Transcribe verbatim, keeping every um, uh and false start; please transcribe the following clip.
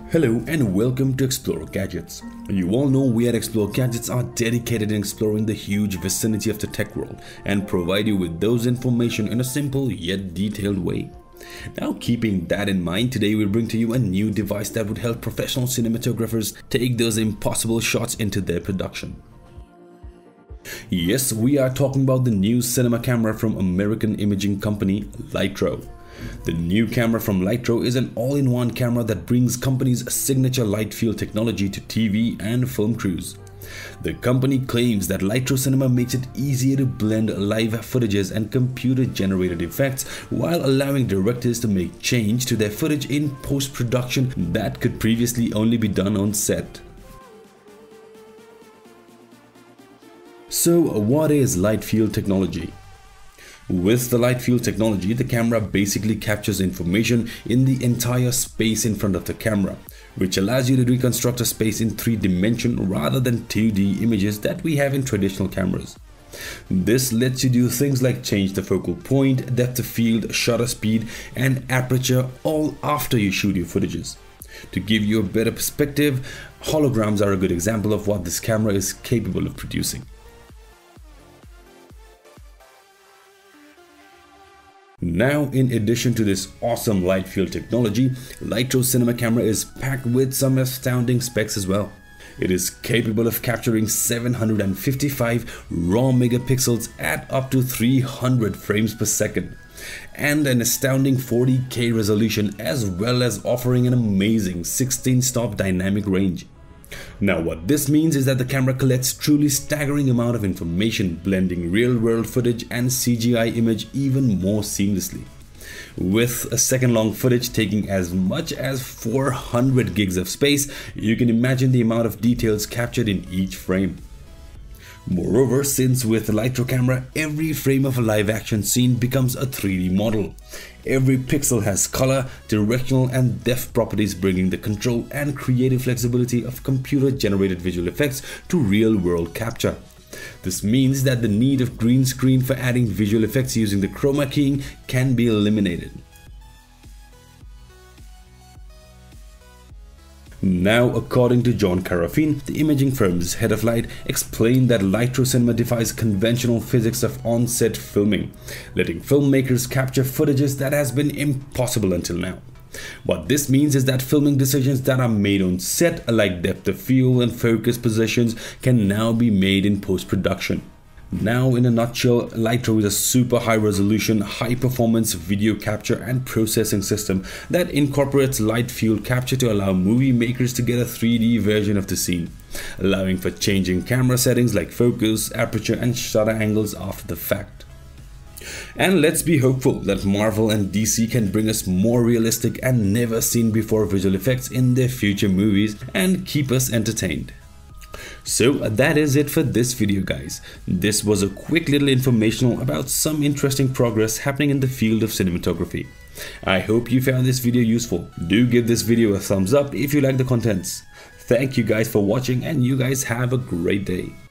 Hello and welcome to Explore Gadgets. You all know we at Explore Gadgets are dedicated in exploring the huge vicinity of the tech world and provide you with those information in a simple yet detailed way. Now, keeping that in mind, today we bring to you a new device that would help professional cinematographers take those impossible shots into their production. Yes, we are talking about the new cinema camera from American imaging company Lytro. The new camera from Lytro is an all-in-one camera that brings company's signature light field technology to T V and film crews. The company claims that Lytro Cinema makes it easier to blend live footages and computer-generated effects while allowing directors to make change to their footage in post-production that could previously only be done on set. So, what is light field technology? With the light field technology, the camera basically captures information in the entire space in front of the camera, which allows you to reconstruct a space in three dimensions rather than two D images that we have in traditional cameras. This lets you do things like change the focal point, depth of field, shutter speed, and aperture all after you shoot your footages. To give you a better perspective, holograms are a good example of what this camera is capable of producing. Now, in addition to this awesome light field technology, Lytro cinema camera is packed with some astounding specs as well. It is capable of capturing seven hundred fifty-five raw megapixels at up to three hundred frames per second and an astounding forty K resolution, as well as offering an amazing sixteen stop dynamic range. Now, what this means is that the camera collects truly staggering amount of information, blending real-world footage and C G I image even more seamlessly. With a second-long footage taking as much as four hundred gigs of space, you can imagine the amount of details captured in each frame. Moreover, since with the Lytro camera, every frame of a live-action scene becomes a three D model. Every pixel has color, directional and depth properties, bringing the control and creative flexibility of computer-generated visual effects to real-world capture. This means that the need of green screen for adding visual effects using the chroma keying can be eliminated. Now, according to John Carafine, the imaging firm's head of light, explained that Lytro Cinema defies conventional physics of on-set filming, letting filmmakers capture footages that has been impossible until now. What this means is that filming decisions that are made on set, like depth of field and focus positions, can now be made in post-production. Now, in a nutshell, Lytro is a super high resolution, high performance video capture and processing system that incorporates light field capture to allow movie makers to get a three D version of the scene, allowing for changing camera settings like focus, aperture and shutter angles after the fact. And let's be hopeful that Marvel and D C can bring us more realistic and never seen before visual effects in their future movies and keep us entertained. So that is it for this video, guys. This was a quick little informational about some interesting progress happening in the field of cinematography. I hope you found this video useful. Do give this video a thumbs up if you like the contents. Thank you guys for watching, and you guys have a great day.